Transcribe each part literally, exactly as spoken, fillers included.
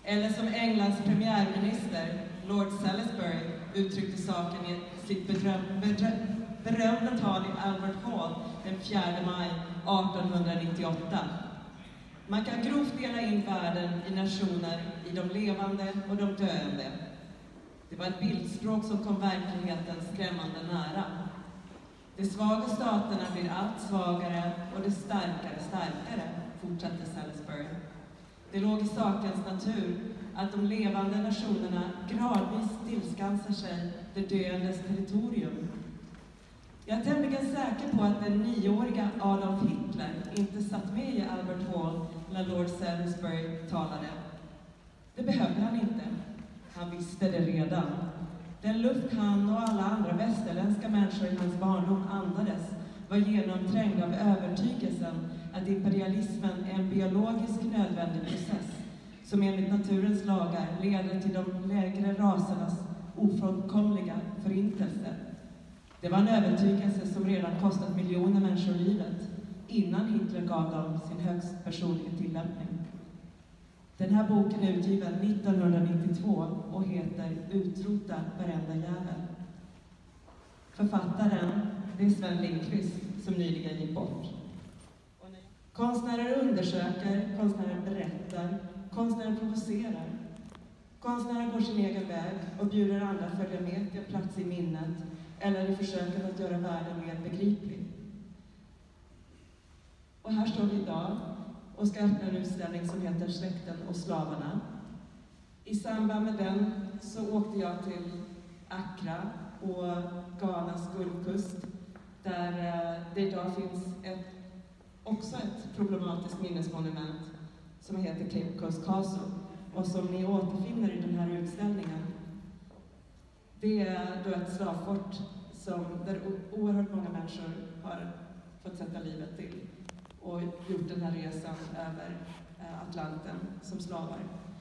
Eller som Englands premiärminister, Lord Salisbury, uttryckte saken i sitt beröm, beröm, berömda tal i Albert Hall den fjärde maj artonhundranittioåtta. Man kan grovt dela in världen i nationer, i de levande och de döende. Det var ett bildspråk som kom verkligheten skrämmande nära. De svaga staterna blir allt svagare och de starkare starkare, fortsatte Salisbury. Det låg i sakens natur att de levande nationerna gradvis tillskansar sig det döendes territorium. Jag är tämligen säker på att den nioåriga Adolf Hitler inte satt med i Albert Hall när Lord Salisbury talade. Det behövde han inte. Han visste det redan. Den luft han och alla andra västerländska människor i hans barndom andades var genomträngd av övertygelsen att imperialismen är en biologisk nödvändig process som enligt naturens lagar leder till de lägre rasernas ofrånkomliga förintelse. Det var en övertygelse som redan kostat miljoner människor livet innan Hitler gav dem sin högst personliga tillämpning. Den här boken är utgiven nittonhundranittiotvå och heter Utrota varenda jävel. Författaren, det är Sven Lindqvist som nyligen gick bort. Konstnärer undersöker, konstnärer berättar, konstnärer provocerar. Konstnärer går sin egen väg och bjuder andra att följa med till en plats i minnet eller i försöket att göra världen mer begriplig. Och här står vi idag och ska öppna en utställning som heter Släkten och slavarna. I samband med den så åkte jag till Accra och Ghanas guldkust, där det idag finns ett, också ett problematiskt minnesmonument som heter Cape Coast Castle och som ni återfinner i den här utställningen. Det är då ett slavfort som, där oerhört många människor har fått sätta livet till och gjort den här resan över Atlanten som slavar.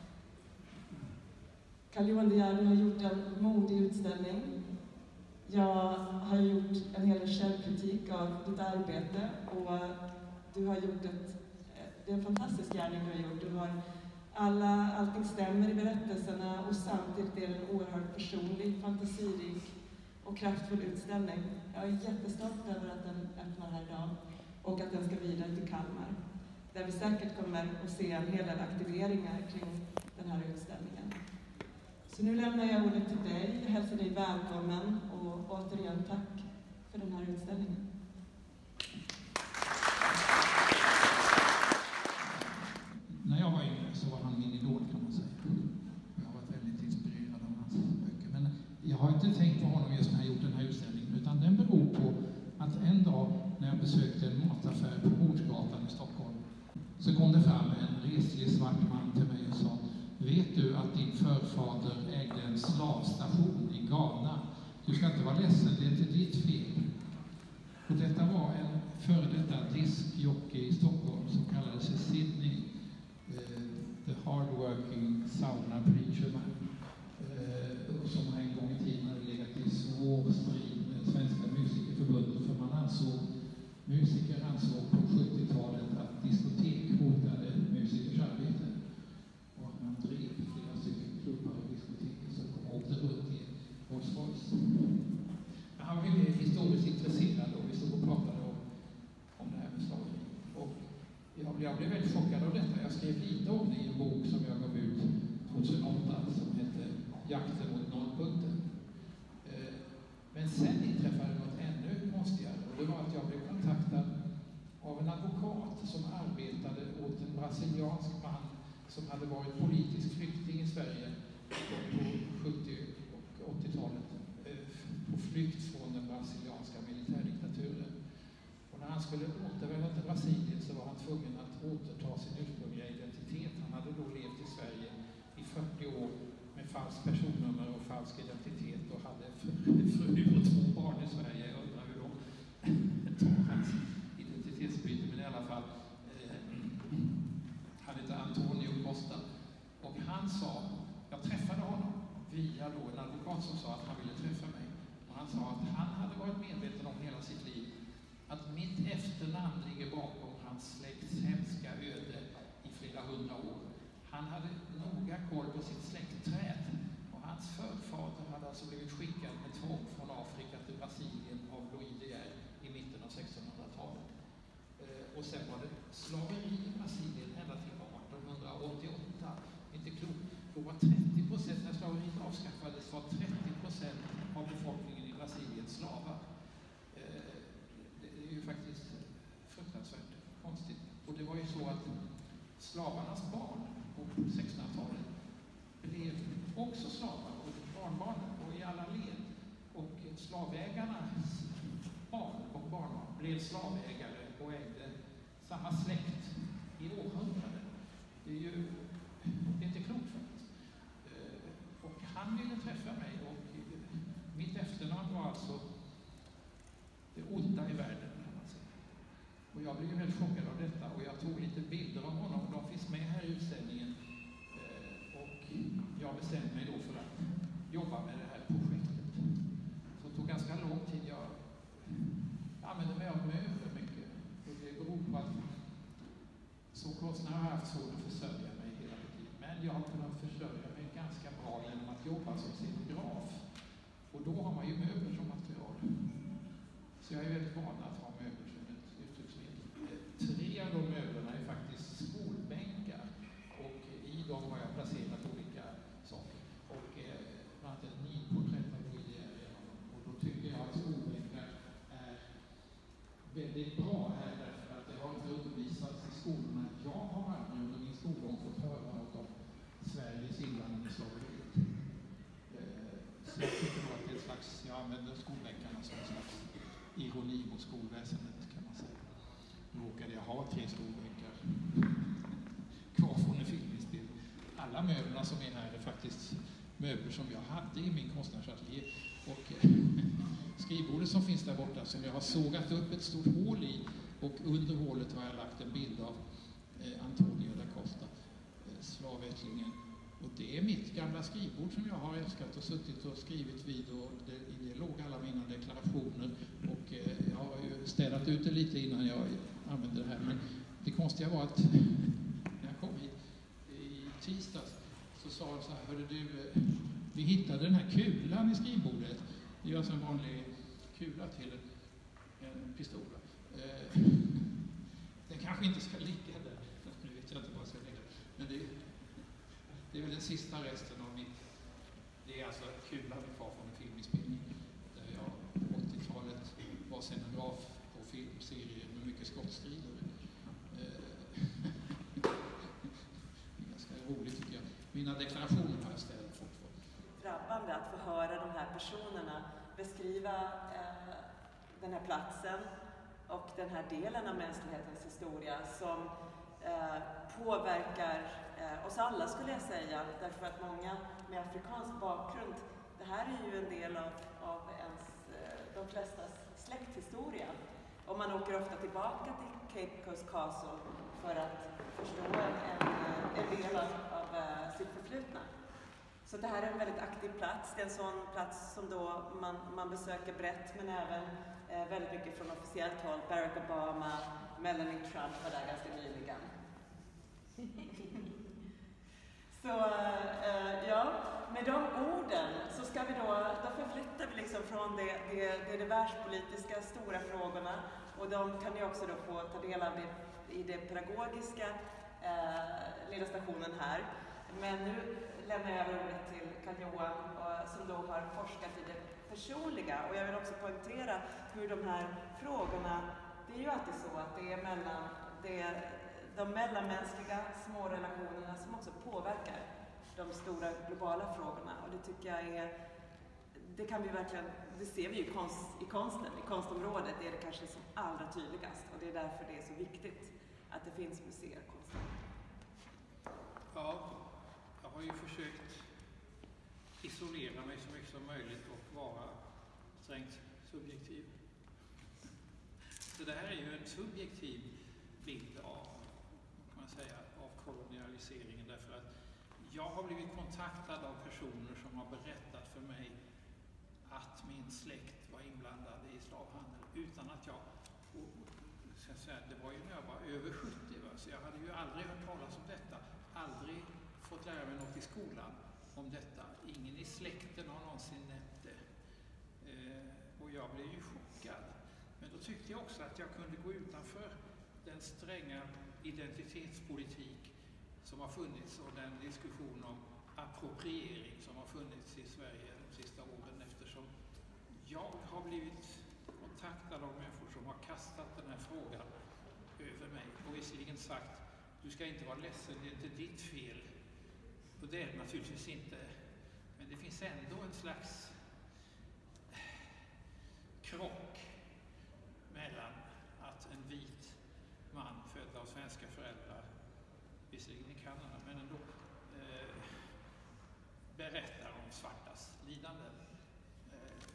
Carl Johan De Geer har gjort en modig utställning. Jag har gjort en hel del självkritik av ditt arbete och du har gjort ett, det är en fantastisk gärning du har gjort. Du har alla, allting stämmer i berättelserna och samtidigt är det en oerhört personlig, fantasirik och kraftfull utställning. Jag är jättestolt över att den öppnar här idag och att den ska vidare till Kalmar, där vi säkert kommer att se en hel del aktiveringar kring den här utställningen. Så nu lämnar jag ordet till dig. Jag hälsar dig välkommen och återigen tack för den här utställningen. När jag var yngre så var han min idol, kan man säga. Jag har varit väldigt inspirerad av hans böcker. Men jag har inte tänkt på honom just när jag gjort den här utställningen, utan den beror på att en dag när jag besökte en mataffär på Hordsgatan i Stockholm så kom det fram en reslig svart man till mig och sa: vet du att din förfader ägde en slavstation i Ghana? Du ska inte vara ledsen, det är inte ditt fel. Och detta var en före detta diskjockey i Stockholm som kallade sig Sydney, eh, the hardworking sauna preacher man, eh, som en gång i tiden hade legat i svår strid med Svenska musikerförbundet, för man ansåg, musiker ansåg på sjuttiotalet att diskotek hotade musikers arbete. Och man drev flera stycken klubbar och diskotek som åkte runt i Rolls-Royce. Han var ju historiskt intresserad och vi stod och pratade om, om det här med slaveri. Och jag, jag blev väldigt chockad av detta. Jag skrev lite om det i en bok som jag gav ut tjugohundraåtta som heter Jakten mot nollpunkten. Eh, men sen inträffade något ännu konstigare, och det var att jag blev kontaktad av en advokat som arbetade åt en brasiliansk man som hade varit politisk flykting i Sverige på sjuttio- och åttiotalet, på flykt från den brasilianska militärdiktaturen. Och när han skulle återvända till Brasilien så var han tvungen att återta sin ursprungliga identitet. Han hade då levt i Sverige i fyrtio år med falskt personnummer och falsk identitet och hade fru och två barn i Sverige. Jag undrar hur de tar hans identitetsbyte, men i alla fall eh, han heter Antonio Costa. Och han sa, jag träffade honom via då en advokat som sa att han ville träffa mig. Och han sa att han hade varit medveten om hela sitt liv att mitt efternamn ligger bakom hans släkts hemska öde i flera hundra år. Han han hade noga koll på sitt släktträd. Och hans förfader hade alltså blivit skickad med tvång från Afrika till Brasilien av Louis de Geer i mitten av sextonhundratalet. Eh, och sen var det slaveri i Brasilien ända till artonhundraåttioåtta. Inte klokt. Då var trettio procent, när slaveriet avskaffades, var trettio procent av befolkningen i Brasilien slavar. Eh, det är ju faktiskt fruktansvärt konstigt. Och det var ju så att slavarnas barn på sextonhundratalet blev också slavar, och barnbarnen, och i alla led. Och slavägarnas barn och barnbarn blev slavägare och ägde samma släkt i århundraden. Det är ju det är inte klokt faktiskt. Och han ville träffa mig, och mitt efternamn var alltså det onda i världen, kan man säga. Och jag blev väldigt chockad av detta, och jag tog lite bilder av honom, och de finns med här i utställningen. Och jag bestämde mig då för att jobba med det här projektet. Så det tog ganska lång tid. Jag använde mig av möbler mycket. Och det beror på att sågkonstnärer har haft svårt att försörja mig hela tiden. Men jag har kunnat försörja mig ganska bra genom att jobba som scenograf. Och då har man ju möbler som material. Så jag är väldigt van att ha möbler som ett uttrycksmedel. Tre av de möblerna är faktiskt skolbänkar. Och i dem har jag placerat olika saker. Och eh, bland annat ett nidporträtt av Louis de Geer. Och då tycker jag att skolbänkar är väldigt bra här, därför att det har inte undervisats i skolorna. Jag har aldrig under min skolgång fått höra något om Sveriges inblandning i slaveriet. Eh, så jag tycker nog att det är ett slags, jag använder skolbänkarna som en slags ironi mot skolväsendet, kan man säga. Nu råkade jag ha tre skolbänkar kvar från en filminspelning. Alla möblerna som är här är faktiskt möbler som jag hade i min konstnärsateljé. Och skrivbordet som finns där borta, som jag har sågat upp ett stort hål i, och under hålet har jag lagt en bild av eh, Antonio da Costa, eh, slavättlingen. Och det är mitt gamla skrivbord som jag har älskat och suttit och skrivit vid, och det, i det låg alla mina deklarationer. Och eh, jag har ju städat ut det lite innan jag använde det här. Men det konstiga var att när jag kom hit i tisdags så sa jag så här: hörde du, vi hittade den här kulan i skrivbordet. Det är alltså en vanlig kula till en, en pistol. Eh, den kanske inte ska ligga där, nu vet jag inte vad jag ska lägga. Men det, det är väl den sista resten av mitt. Det är alltså kulan vi kvar från en filminspelning där jag på åttiotalet var scenograf på filmserier med mycket skottstrider. Eh, ganska roligt tycker jag. Mina deklarationer har jag ställt fortfarande. Drabbande att få höra de här personerna beskriva eh, den här platsen och den här delen av mänsklighetens historia som eh, påverkar eh, oss alla, skulle jag säga, därför att många med afrikansk bakgrund, det här är ju en del av, av ens, eh, de flestas släkthistoria. Och man åker ofta tillbaka till Cape Coast Castle för att förstå en, en, en del av, av uh, sitt förflutna. Så det här är en väldigt aktiv plats. Det är en sån plats som då man, man besöker brett, men även eh, väldigt mycket från officiellt håll. Barack Obama, Melanie Trump var där ganska nyligen. Så eh, ja, med de orden så ska vi då, då förflyttar vi liksom från det, det, det, det världspolitiska stora frågorna, och de kan ni också då få ta del av det, i det pedagogiska eh, lilla stationen här. Men nu lämnar jag över ordet till Karl-Johan som då har forskat i det personliga, och jag vill också poängtera hur de här frågorna, det är ju alltid så att det är mellan det de mellanmänskliga små relationerna som också påverkar de stora globala frågorna, och det tycker jag är, det kan vi verkligen, det ser vi ju i, konst, i konsten, i konstområdet är det kanske som allra tydligast, och det är därför det är så viktigt att det finns museer konstant. Ja, jag har ju försökt isolera mig så mycket som möjligt och vara strängt subjektiv. Så det här är ju en subjektiv bild av, kan man säga, av kolonialiseringen, därför att jag har blivit kontaktad av personer som har berättat för mig att min släkt var inblandad i slavhandel utan att jag, och, så att säga, det var ju när jag var över sjuttio, va? Så jag hade ju aldrig hört talas om detta, aldrig fått lära mig något i skolan om detta. Ingen i släkten har någonsin nämnt det. Eh, och jag blev ju chockad. Men då tyckte jag också att jag kunde gå utanför den stränga identitetspolitik som har funnits och den diskussion om appropriering som har funnits i Sverige de sista åren, eftersom jag har blivit kontaktad av människor som har kastat den här frågan över mig och visserligen sagt, du ska inte vara ledsen, det är inte ditt fel. Och det är det naturligtvis inte. Men det finns ändå en slags krock mellan att en vit man född av svenska föräldrar, visserligen i Kanada, men ändå eh, berättar om svartas lidanden. Eh,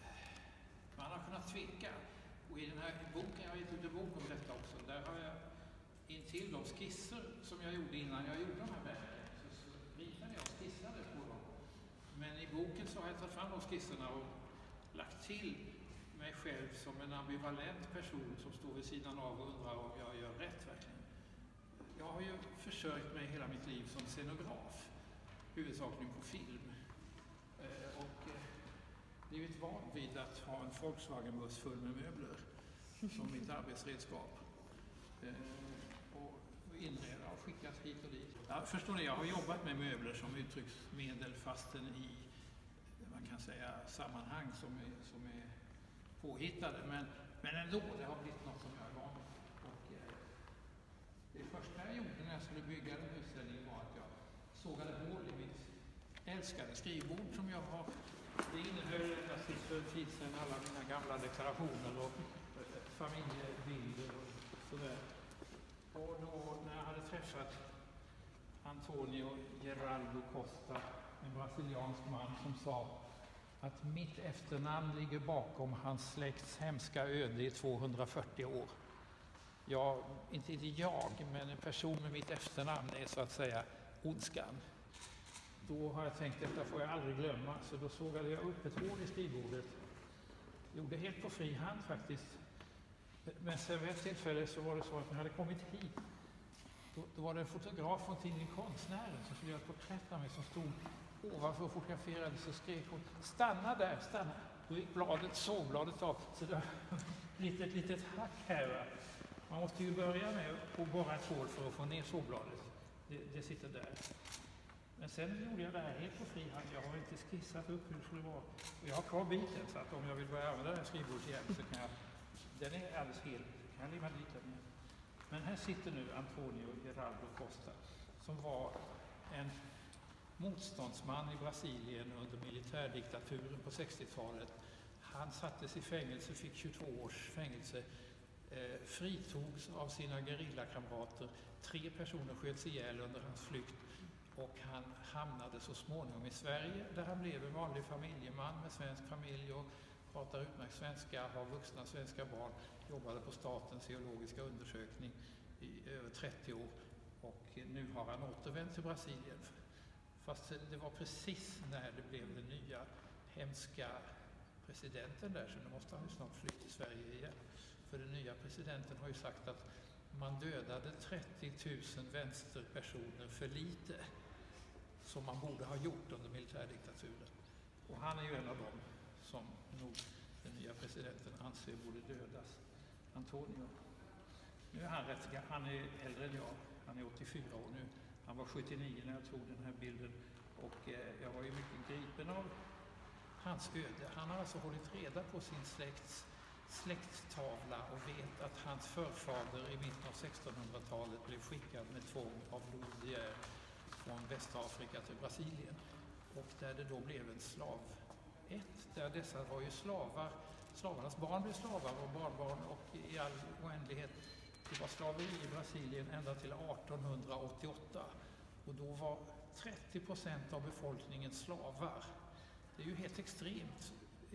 man har kunnat tveka. Och i den här boken, jag har gett ut en bok om detta också, där har jag intill de skisser som jag gjorde innan jag gjorde de här verken, så ritade jag och skissade på dem. Men i boken så har jag tagit fram de skisserna och lagt till mig själv som en ambivalent person som står vid sidan av och undrar om jag gör rätt verkligen. Jag har ju försökt mig hela mitt liv som scenograf, huvudsakligen på film. Eh, och eh, blivit van vid att ha en Volkswagen-buss full med möbler som mitt arbetsredskap. Eh, och inreda och skickat hit och dit. Ja, förstår ni, jag har jobbat med möbler som uttrycksmedel fastän i, man kan säga, sammanhang som är, som är påhittade. Men, men ändå, det har blivit något som jag är van vid. Och, eh, det första jag gjorde när jag skulle bygga en utställning var att jag sågade hål i mitt älskade skrivbord som jag har. Det innehöll, jag sitter för en tid sedan, alla mina gamla deklarationer och eh, familjebilder och sådär. Och då när jag hade träffat Antonio Geraldo Costa, en brasiliansk man som sa att mitt efternamn ligger bakom hans släkts hemska öde i tvåhundrafyrtio år. Ja, inte jag, men en person med mitt efternamn är så att säga ondskan. Då har jag tänkt, detta får jag aldrig glömma, så då sågade jag upp ett hål i skrivbordet. Gjorde helt på fri hand faktiskt. Men sen vid ett tillfälle så var det så att när jag hade kommit hit, då, då var det en fotograf från tidningen Konstnären som skulle göra ett porträtt av mig som stod ovanför och fotograferade, så skrek hon, stanna där, stanna. Då gick bladet, sågbladet av, så det har blivit ett litet hack här. Va? Man måste ju börja med att borra ett hål för att få ner sågbladet. Det, det sitter där. Men sen gjorde jag det här helt på fri hand. Jag har inte skissat upp hur det skulle vara. Och jag har kvar biten, så att om jag vill börja använda det här skrivbordet igen så kan jag, den är alldeles hel, kan jag limma dit den. Men här sitter nu Antonio Geraldo Costa, som var en motståndsman i Brasilien under militärdiktaturen på sextiotalet. Han sattes i fängelse, fick tjugotvå års fängelse, eh, fritogs av sina gerillakamrater. Tre personer sköts ihjäl under hans flykt och han hamnade så småningom i Sverige där han blev en vanlig familjeman med svensk familj och pratar utmärkt svenska, har vuxna svenska barn, jobbade på Statens geologiska undersökning i över trettio år och nu har han återvänt till Brasilien. Fast det var precis när det blev den nya hemska presidenten där, så nu måste han ju snart fly till Sverige igen. För den nya presidenten har ju sagt att man dödade trettio tusen vänsterpersoner för lite, som man borde ha gjort under militärdiktaturen. Och han är ju en av dem som nog den nya presidenten anser borde dödas. Antonio. Nu är han rätt, han är äldre än jag, han är åttiofyra år nu. Han var sjuttionio när jag tog den här bilden och eh, jag var ju mycket gripen av hans öde. Han har alltså hållit reda på sin släkts släkttavla och vet att hans förfader i mitten av sextonhundratalet blev skickad med tvång av Louis de Geer från Västafrika till Brasilien. Och där det då blev en slav ett, där dessa var ju slavar, slavarnas barn blev slavar och barnbarn och i all oändlighet. Det var slaveri i Brasilien ända till artonhundraåttioåtta och då var trettio procent av befolkningen slavar. Det är ju helt extremt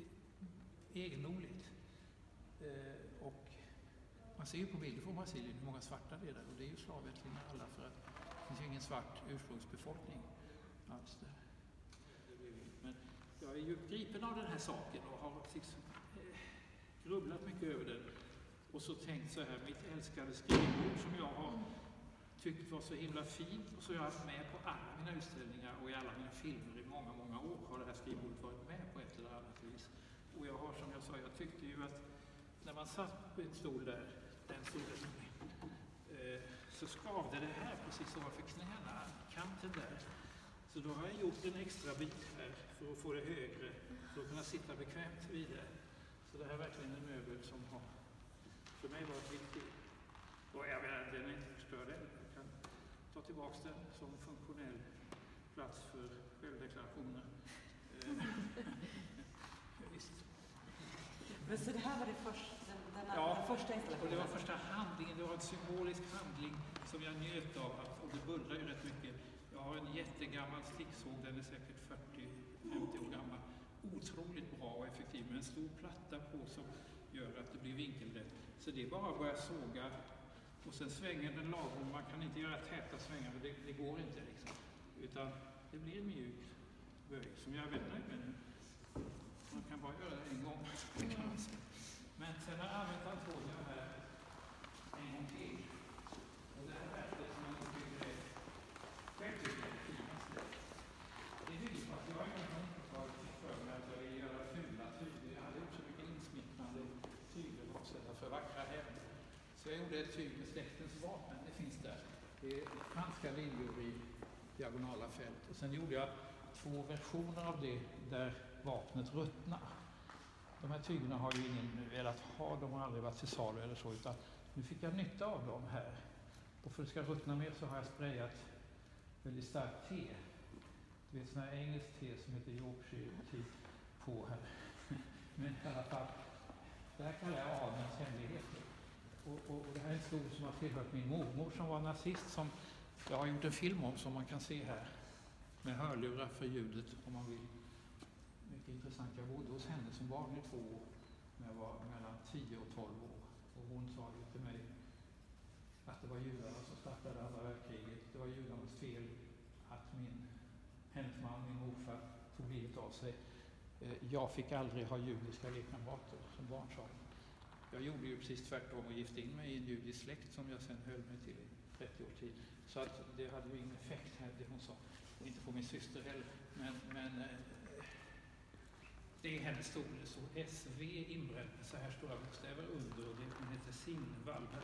egendomligt. Eh, och man ser ju på bilder från Brasilien hur många svarta det är där och det är ju slavättlingar alla för att det finns ju ingen svart ursprungsbefolkning alls där. Men jag är ju gripen av den här saken och har liksom, eh, grubblat mycket över den och så tänkt så här, mitt älskade skrivbord som jag har tyckt var så himla fint och så har jag haft med på alla mina utställningar och i alla mina filmer i många, många år har det här skrivbordet varit med på ett eller annat vis. Och jag har, som jag sa, jag tyckte ju att när man satt på ett stol där, den stolen som är, eh, så skavde det här precis ovanför knäna, kanten där. Så då har jag gjort en extra bit här för att få det högre, för att kunna sitta bekvämt vid det. Så det här är verkligen en möbel som har för mig varit viktig. Och jag menar, den är inte förstörd än. Jag kan ta tillbaka den som funktionell plats för självdeklarationer. Eh, visst. Men så det här var det första, den, den, ja, den första installationen? Och det var första handlingen. Det var en symbolisk handling som jag njöt av. Och det bullrar ju rätt mycket. Jag har en jättegammal sticksåg, den är säkert fyrtio femtio år gammal. Otroligt bra och effektiv med en stor platta på som gör att det blir vinkelrätt. Så det är bara att börja såga och sen svänger den lagom. Man kan inte göra täta svängar, det, det går inte liksom. Utan det blir en mjuk böj som jag är väldigt nöjd med nu. Man kan bara göra det en gång. Kan man säga. Men sen har jag använt Antonio här en gång till. Och det här värdet som jag tycker är själv tycker är finast. Det bygger på att jag har inte för mig att jag vill göra fula tyger. Jag hade gjort så mycket insmickrande tyger avsedda för vackra hem. Så jag gjorde ett tyg med släktens vapen. Det finns där. Det är franska linjer i diagonala fält. Och sen gjorde jag två versioner av det där vapnet ruttnar. De här tygerna har ju ingen velat ha. De har aldrig varit till salu eller så. Utan nu fick jag nytta av dem här. Och för att det ska ruttna mer så har jag sprayat väldigt starkt te. Du vet, sån här engelskt te som heter Yorkshire tea på här. Men i alla fall, det här kallar jag adelns hemligheter. Och, och, och det här är en stol som har tillhört min mormor som var nazist, som jag har gjort en film om som man kan se här. Med hörlurar för ljudet om man vill. Mycket intressant. Jag bodde hos henne som barn i två år när jag var mellan tio och tolv år. Och hon sa ju till mig att det var judarna som startade andra världskriget. Det var judarnas fel att min hennes man, min morfar, tog livet av sig. Jag fick aldrig ha judiska lekkamrater som barn, sa hon. Jag gjorde ju precis tvärtom och gifte in mig i en judisk släkt som jag sen höll mig till i trettio år tid. Så att det hade ju ingen effekt här, det hon sa. Och inte på min syster heller. Men, men det är hennes stol. Det står S V inbränd med så här stora bokstäver under och det heter Signvall här.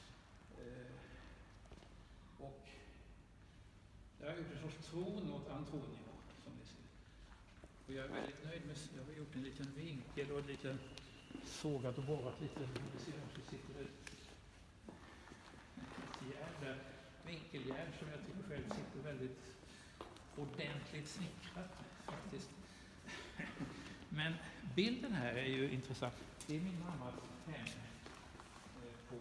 Och jag har gjort en sorts tron åt Antonio, som ni ser. Och jag är väldigt nöjd med, jag har gjort en liten vinkel och en liten sågat och borrat lite. Vi ser så sitter det ett järn där, vinkeljärn som jag tycker själv sitter väldigt ordentligt snickrat faktiskt. Men bilden här är ju intressant. Det är min mammas hem på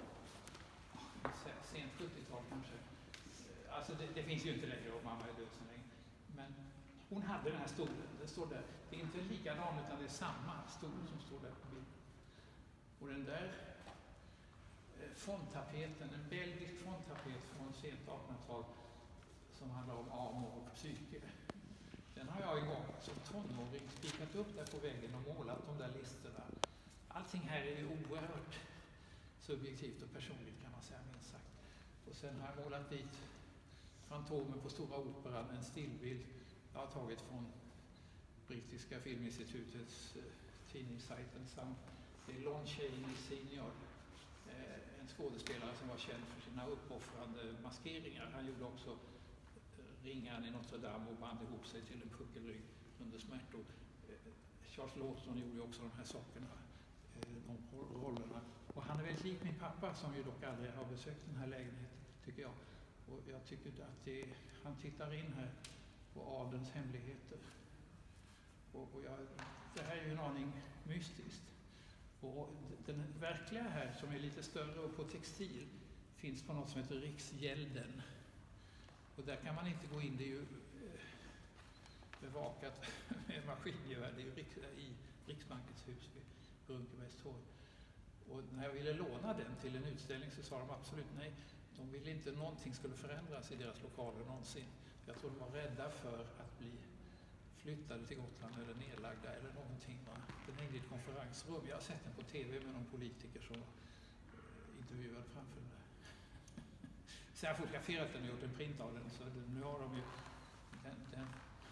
sent sjuttiotal kanske. Alltså det, det finns ju inte längre och mamma är död så länge. Men hon hade den här stolen, den står där. Det är inte likadan utan det är samma stol som står där på bilden. Och den där eh, fondtapeten, en belgisk fondtapet från sent artonhundratal som handlar om amor och psyke. Den har jag igång som tonåring spikat upp där på väggen och målat de där listorna. Allting här är ju oerhört subjektivt och personligt kan man säga minst sagt. Och sen har jag målat dit Fantomen på Stora Operan, en stillbild jag har tagit från brittiska filminstitutets eh, tidningssajten samt det är Lon Chaney senior, eh, en skådespelare som var känd för sina uppoffrande maskeringar. Han gjorde också eh, Ringaren i Notre Dame och band ihop sig till en puckelrygg under smärtor. Eh, Charles Lawson gjorde också de här sakerna, eh, de rollerna. Och han är väldigt lik min pappa som ju dock aldrig har besökt den här lägenheten, tycker jag. Och jag tycker att det, han tittar in här på adelns hemligheter. Och, och jag, det här är ju en aning mystiskt. Och den verkliga här, som är lite större och på textil, finns på något som heter Riksgälden. Och där kan man inte gå in, det är ju eh, bevakat med maskingevär, det är ju riks, i Riksbankens hus vid Brunkebergstorg. Och när jag ville låna den till en utställning så sa de absolut nej. De ville inte någonting skulle förändras i deras lokaler någonsin. Jag tror de var rädda för att bli flyttade till Gotland eller nedlagda eller någonting. Den hängde i ett konferensrum. Jag har sett den på tv med någon politiker som intervjuade framför den där. Så jag har fotograferat den och gjort en print av den, så nu har de ju den, den,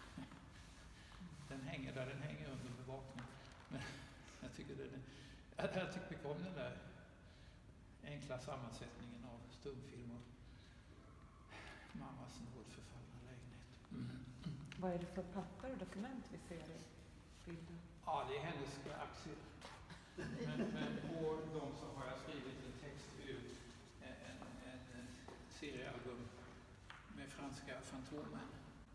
den hänger där den hänger under bevakning. Men jag tycker den är, jag, jag tycker mycket om den där enkla sammansättningen av stumfilm och mammas något förfallna lägenhet. Mm. Vad är det för papper och dokument vi ser i bilden? Ja, det är hennes aktier. Men, men på dem så har jag skrivit en text ur en, en, en seriealbum med franska Fantomen.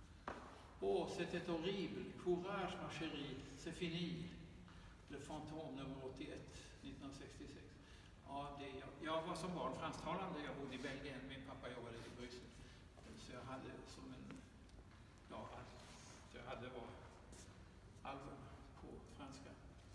Åh, c'était horrible, courage ma chérie, c'est fini. Le Fantôme nummer åttioett, nittonhundrasextiosex. Ja, det, jag, jag var som barn fransktalande, jag bodde i Belgien, min pappa jobbade i Bryssel. Så jag hade som en, ja, så jag hade var album på franska.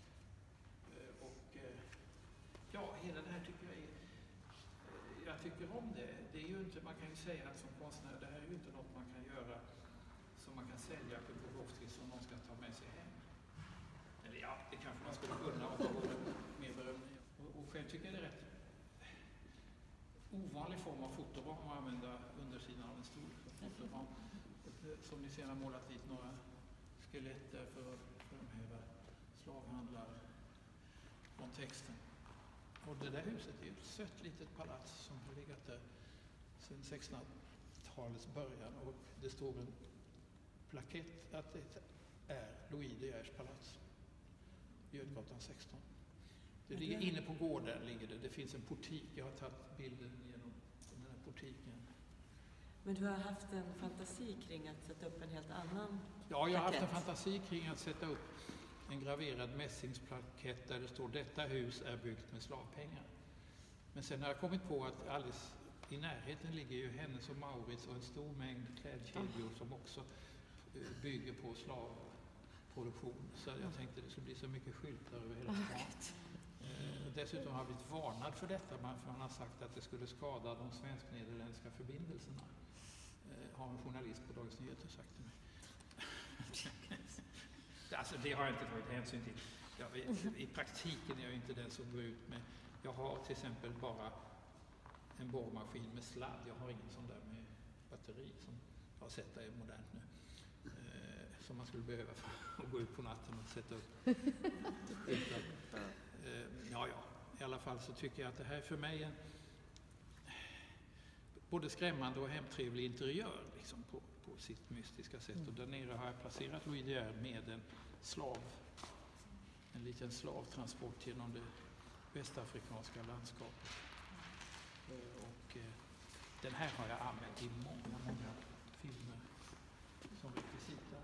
Och ja, hela det här tycker jag är, jag tycker om det. Det är ju inte, man kan ju säga att som konstnär, det här är ju inte något man kan göra som man kan sälja på Bukowski som någon ska ta med sig hem. Eller ja, det kanske man skulle kunna om man vore mer berömd. Och, och själv tycker jag det är rätt ovanlig form av fotoram att använda undersidan av en stor fotoram. Som ni ser har målat dit några skelett där för att framhäva slavhandlare från texten. Och det där huset är ett sött litet palats som har legat där sedan sextonhundratalets början, och det står en plakett att det är Louis De Geers palats, Götgatan sexton. Det ligger inne på gården, ligger det. Det finns en portik, jag har tagit bilden genom den här portiken. Men du har haft en fantasi kring att sätta upp en helt annan Ja, jag har plakett. haft en fantasi kring att sätta upp en graverad mässingsplakett där det står detta hus är byggt med slavpengar. Men sen har jag kommit på att alldeles i närheten ligger ju Hennes och Mauritz och en stor mängd klädkedjor som också bygger på slavproduktion. Så jag tänkte det skulle bli så mycket skyltar över hela stan. Dessutom har jag blivit varnad för detta, för man har sagt att det skulle skada de svensk-nederländska förbindelserna. Har en journalist på Dagens Nyheter sagt till mig. Alltså det har jag inte tagit hänsyn till. Jag, i, I praktiken är jag inte den som går ut med. Jag har till exempel bara en borrmaskin med sladd. Jag har ingen sån där med batteri som jag har sett är modernt nu. Eh, som man skulle behöva för att gå ut på natten och sätta upp. Utan, eh, ja, ja. I alla fall så tycker jag att det här är för mig en både skrämmande och hemtrevlig interiör liksom, på, på sitt mystiska sätt. Mm. Och där nere har jag placerat Louis De Geer med en slav, en liten slavtransport genom det västafrikanska landskapet. Mm. Och eh, den här har jag använt i många, många filmer som rekvisita.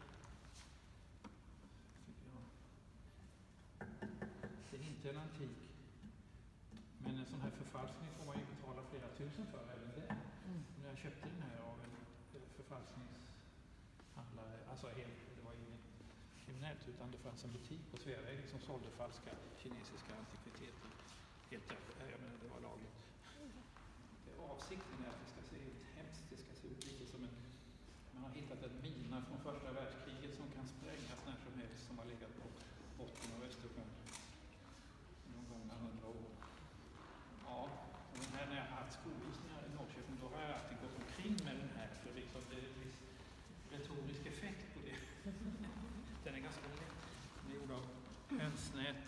Det är inte en antik, men en sån här förfalskning får man ju betala flera tusen för även det. Mm. När jag köpte den här av en förfalskningshandlare, alltså helt, det var inget kriminellt utan det fanns en butik på Sveavägen som sålde falska kinesiska antikviteter. Helt öppet, jag menar det var lagligt. Det avsikten är att det ska se ut hemskt, det ska se ut lite som en, man har hittat en mina från första världskriget som kan sprängas när som helst som har legat på botten av Östersjön någon gång hundra år. Ja, och den här när jag har haft skolvisningar i Norrköping, då har jag alltid gått omkring med den här för liksom det är en viss retorisk effekt på det. Den är ganska lätt. Den är gjord av hönsnät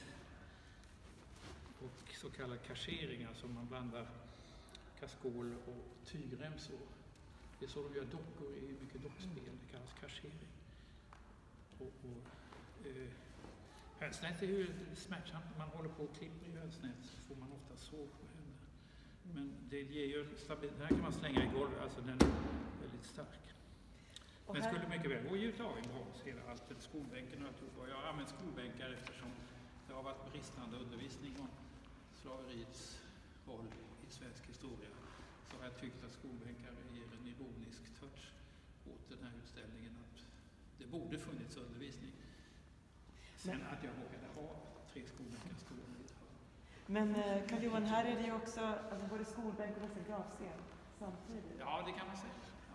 och så kallad kachering, alltså man blandar kaskol och tygremsor. Det är så de gör dockor i mycket dockspel, det kallas kachering. Och, och, eh, hönsnät är ju smärtsamt, när man håller på och klipper i hönsnät så får man ofta sår på händerna. Men det ger ju en stabilitet, den här kan man slänga i golvet, alltså den är väldigt stark. Och men skulle mycket väl gå ut av en broms, hela alltet, skolbänken och alltihop. Och jag har använt skolbänkar eftersom det har varit bristande undervisning om slaveriets roll i svensk historia. Så har jag tyckt att skolbänkar ger en ironisk touch åt den här utställningen, att det borde funnits undervisning. Sen men, att jag vågade ha tre skolbänkar stående. Men Carl-Johan, här är det ju också alltså, både skolbänk och gravscen samtidigt. Ja, det kan man säga. Ja.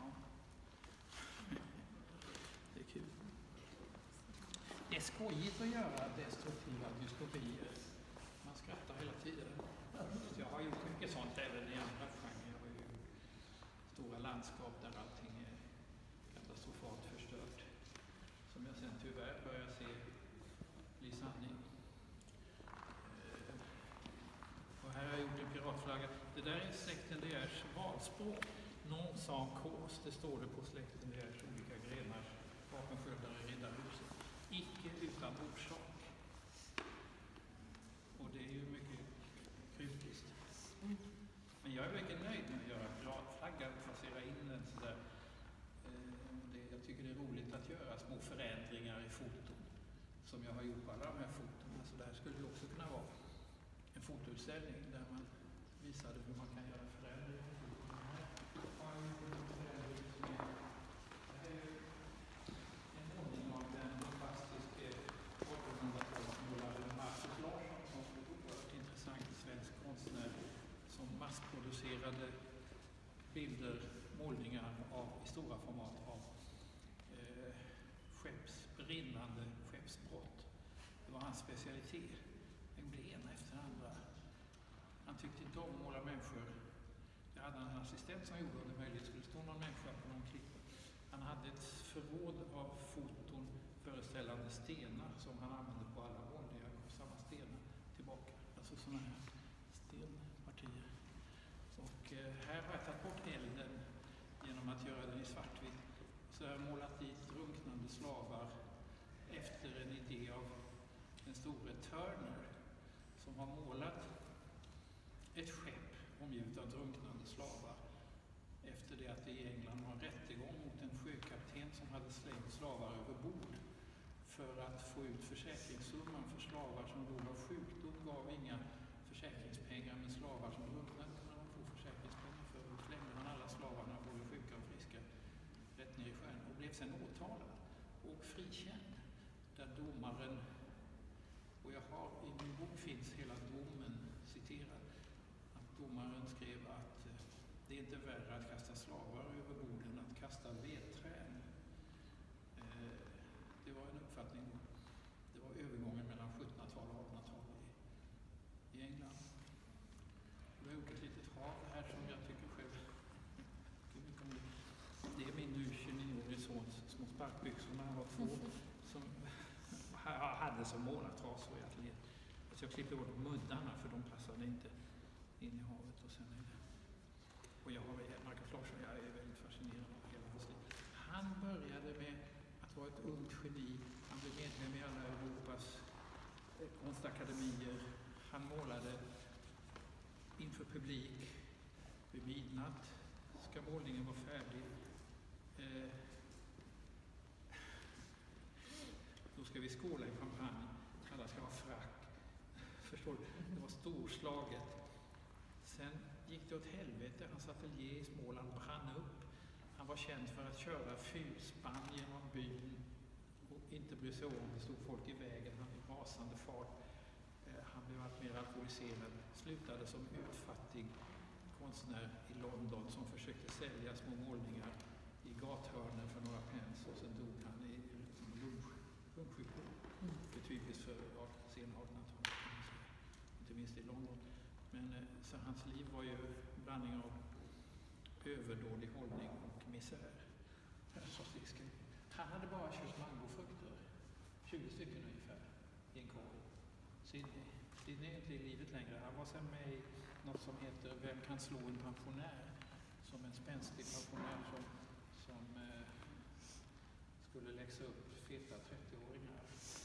Det är kul. Det är skojigt att göra destruktiva dystopier. Man skrattar hela tiden. Jag har gjort mycket sånt även i andra genrer. Jag har ju stora landskap där allting är katastrofalt förstört. Som jag sen tyvärr börjar se bli sanning. Och här har jag gjort en piratflagga. Det där är släkten De Geers valspråk. Non sans cause, det står det på släkten De Geers olika grenar. Vapensköldare i Riddarhuset. Icke utan orsak. Och det är ju mycket kryptiskt. Men jag är mycket nöjd med att göra piratflaggan och placera in den sådär. Det, jag tycker det är roligt att göra små förändringar i foton. Som jag har gjort på alla de här fotona. Så det här skulle ju också kunna vara en fotoutställning där man visade hur man kan göra förändringar. Det här är en målning av den fantastiske åttonhundratalsmålaren Marcus Larsson som är en oerhört intressant svensk konstnär som massproducerade bilder, målningar av, i stora format av eh, skepps, brinnande skeppsbrott. Det var hans specialitet. Den blev ena efter den andra. Han tyckte inte om att måla människor. Jag hade en assistent som gjorde det möjligt skulle stå någon människa på någon klipp. Han hade ett förråd av foton föreställande stenar som han använde på alla målningar och samma stenar tillbaka. Alltså sådana här stenpartier. Och eh, här har jag tagit bort elden genom att göra den i svartvitt. Så jag har målat dit drunknande slavar efter en idé av den store Turner som har målat ett skepp omgivet av drunknande slavar efter det att det i England var en rättegång mot en sjökapten som hade slängt slavar över bord för att få ut försäkringssumman för slavar som dog av sjukdom gav inga försäkringspengar, men slavar som drunknade kunde man få försäkringspengar för. Då slängde man alla slavarna, både sjuka och friska, rätt ner i sjön och blev sen åtalad och frikänd. Där domaren, och jag har i min bok finns hela domen citerad, att domaren skrev att eh, det är inte värre att kasta slavar över bord än att kasta vedträn. Eh, det var en uppfattning, det var övergången mellan sjuttonhundratal och artonhundratal i, i England. Och jag har gjort ett litet hav här som jag tycker själv mycket om det. Det är min nu tjugonioårige sons små sparkbyxor när han var två som jag hade som målartrasor i ateljén. Så jag klippte bort muddarna för de passade inte in i havet. Och, sen är det. Och jag har Marcus Larsson, jag är väldigt fascinerad av hela hans liv. Han började med att vara ett ungt geni. Han blev medlem i alla Europas konstakademier. Han målade inför publik vid midnatt. Ska målningen vara färdig? Eh, Då ska vi skåla i champagne. Alla ska ha frack. Förstår du? Det var storslaget. Sen gick det åt helvete. Hans ateljé i Småland brann upp. Han var känd för att köra fylspann genom byn och inte bry sig om det stod folk i vägen. Han i rasande fart. Han blev allt mer alkoholiserad. Slutade som utfattig konstnär i London som försökte sälja små målningar i gathörnen för några pence och sen dog han i lunch. Lungsjukdom. Det är typiskt för ja, sen artonhundratalet, inte minst i London. Men så hans liv var ju en blandning av överdådig hållning och misär. Han hade bara köpt mangofrukter, tjugo stycken ungefär, i en korg. Sydney. Sydney är inte i livet längre. Han var sen med i något som heter Vem kan slå en pensionär? Som en spänstig pensionär som, som eh, skulle läxa upp feta trettioåringar.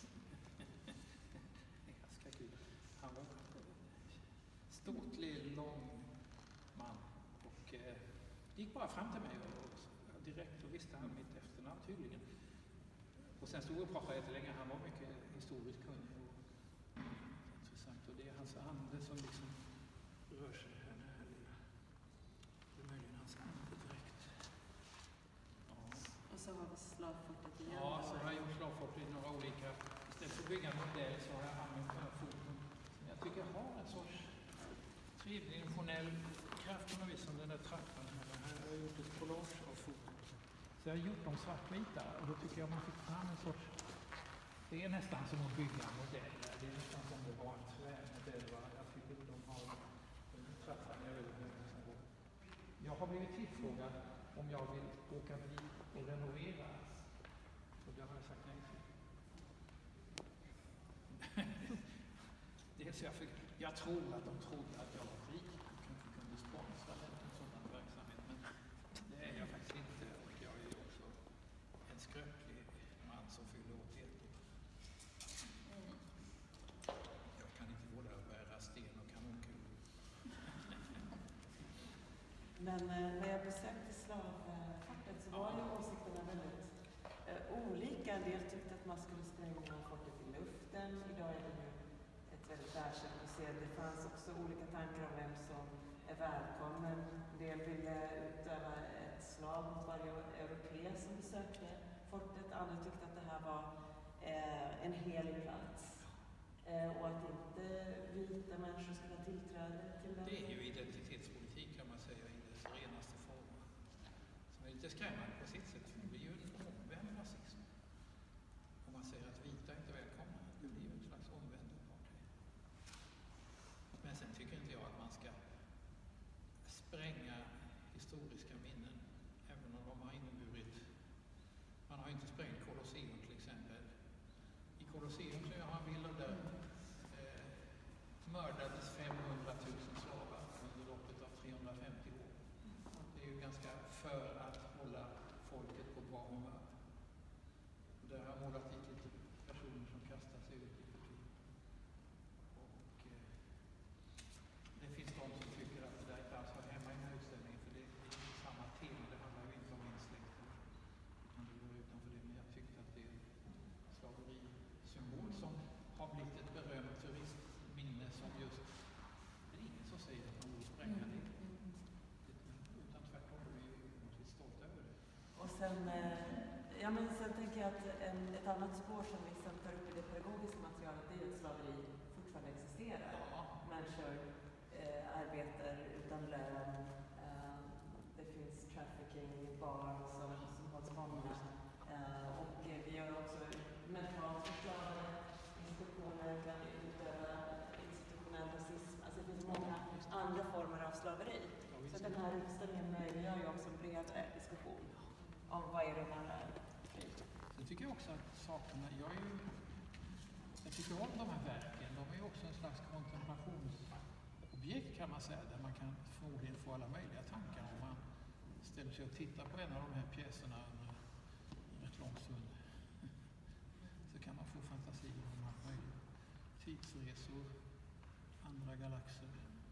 Det är ganska kul. Han var ståtlig, lång man och eh, gick bara fram till mig och, och direkt och visste han mitt efternamn tydligen. Och sen stod och pratade jättelänge. Han var mycket historiskt kunnig och intressant. Och det är hans ande som liksom rör sig här nära. Det är möjligen hans ande direkt. Ja. Och så har vi slavfortet igen. Ja, så har jag gjort slavfortet i några olika. Istället för att bygga en modell så har jag använt den här foton. Jag tycker jag har en sorts tredimensionell kraft på något vis som den där trappan här. Här har jag gjort ett collage av foton. Så jag har gjort dem svartvita och då tycker jag man fick fram en sorts... Det är nästan som att bygga en modell. Det är nästan som det var en trämodell. Jag tycker de har... Den trappan är väldigt nöjd. Jag har blivit tillfrågad jag vill åka dit och renovera. Och det har jag sagt nej till. Dels jag, fick, jag tror att de trodde att jag var rik och kanske kunde sponsra en sådan verksamhet, men det är jag faktiskt inte. Och jag är ju också en skröplig man som fyller åttioett år. Jag kan inte både bära sten och kanonkulor. Men eh, när jag besökte slavfortet så var ju åsikterna väldigt eh, olika. En del tyckte att man skulle spränga fortet i luften. Idag är det ju ett väldigt världskänt museum. Det fanns också olika tankar om vem som är välkommen. En del ville utöva ett slag mot varje europé som besökte fortet. Andra tyckte att det här var eh, en helig plats. Eh, och att inte vita människor skulle ha tillträde till den. Det är ju identitetspolitik kan man säga i dess renaste form. Som är lite skrämmande på sitt sätt. Det blir ju en omvänd rasism. Om man säger att vita inte är välkomna. Det blir ju en slags omvänd apartheid. Men sen tycker inte jag att man ska spränga historiska minnen. Även om de har inneburit. Man har inte sprängt Colosseum till exempel. I Colosseum så jag har en bild där eh, mördades femhundratusen slavar under loppet av trehundrafemtio år. Det är ju ganska för att hålla folket på bra humör. Och där har jag målat dit lite personer som kastar sig ut i förtid. Och eh, det finns de som tycker att det där inte alls har hemma i den här utställningen, för det är inte samma tema, det handlar ju inte om min släkt. Utan det går utanför det, men jag tyckte att det är slaverisymbol som har blivit ett berömt turistminne som just, det är ingen som säger att man borde spränga det. Utan tvärtom, vi är ju naturligtvis stolta över det. Och sen, eh, ja, men sen tänker jag att en, ett annat spår som vi sen tar upp i det pedagogiska materialet är att slaveri fortfarande existerar. Ja. Människor eh, arbetar utan lön. Eh, det finns trafficking, barn som, som hålls fångna. Eh, och eh, vi har också mentalt förklarade institutioner kan utöva institutionell rasism. Alltså det finns många andra former av slaveri. Så den här utställningen möjliggör ju också en bredare diskussion om vad är det man är fri. Sen tycker jag också att sakerna, jag är ju, jag tycker om de här verken, de är ju också en slags kontemplationsobjekt kan man säga, där man kan förmodligen få alla möjliga tankar om man ställer sig och tittar på en av de här pjäserna under rätt lång stund. Så kan man få fantasier om allt möjligt. Tidsresor, andra galaxer.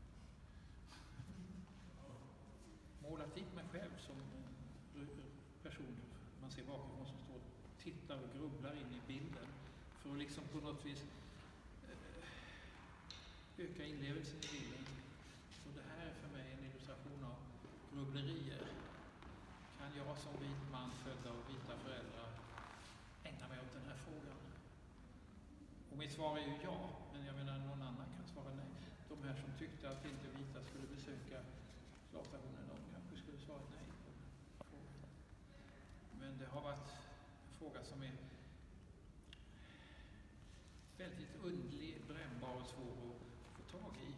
Målat dit mig själv som person, man ser bakifrån som står och tittar och grubblar in i bilden för att liksom på något vis eh, öka inlevelsen i bilden. Så det här är för mig en illustration av grubblerier. Kan jag som vit man född av vita föräldrar ägna mig åt den här frågan? Och mitt svar är ju ja, men jag menar någon annan kan svara nej. De här som tyckte att inte vita skulle besöka slavstationen, de kanske skulle svara nej på frågan. Men det har varit en fråga som är väldigt underlig, brännbar och svår att få tag i.